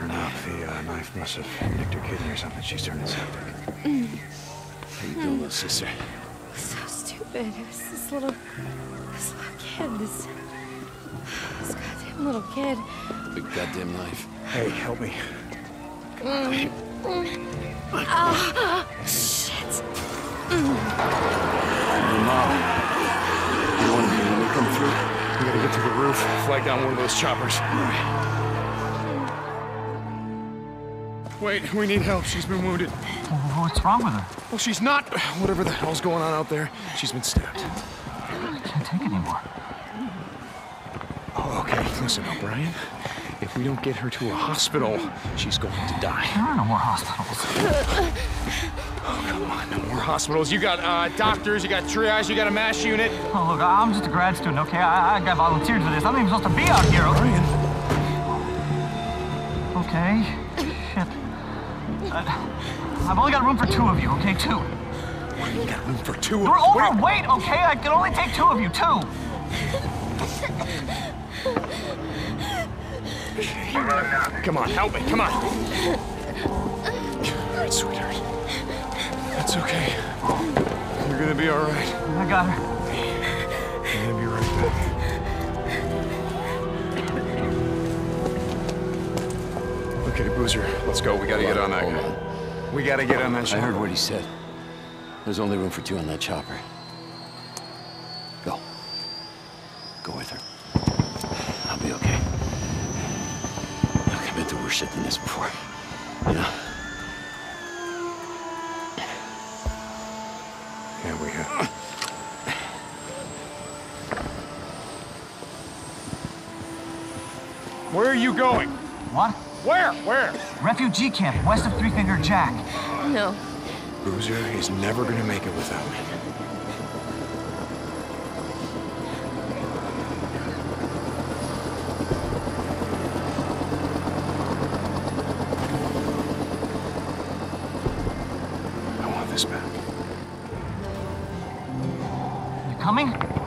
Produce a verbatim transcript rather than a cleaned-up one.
her now. The uh, knife must have nicked her kidney or something. She's turning septic. Mm. How you doing, little sister? So stupid. It was this little, this little kid. This, this goddamn little kid. Big goddamn knife. Hey, help me. Mm. Mm. Oh, shit. Mm. Your mom. You want me when we come through? We gotta get to the roof, flag down one of those choppers. All right. Wait, we need help. She's been wounded. Well, what's wrong with her? Well, she's not. Whatever the hell's going on out there, she's been stabbed. I can't take it anymore. Oh, okay. Listen, O'Brien. If we don't get her to a hospital, she's going to die. There are no more hospitals. Oh, come on. No more hospitals. You got uh, doctors, you got triage, you got a MASH unit. Oh, look, I'm just a grad student, okay? I, I got volunteered for this. I'm not even supposed to be out here. O'Brien. Okay. Shit. Uh, I've only got room for two of you, okay? Two. We got room for two. You're overweight, okay? I can only take two of you, two. Come on, help me, come on. All right, sweetheart. That's okay. You're gonna be all right. I got her. I'm gonna be right back. Okay, Boozer, let's go. We gotta get on that Hold guy. on. We gotta get on that I ship. heard what he said. There's only room for two on that chopper. Go. Go with her. I'll be okay. Look, I've been through worse shit than this before. You know? Yeah, we have. Where are you going? What? Where? Where? Refugee camp, west of Three Finger Jack. No. Boozer is never gonna make it without me. I want this back. You coming?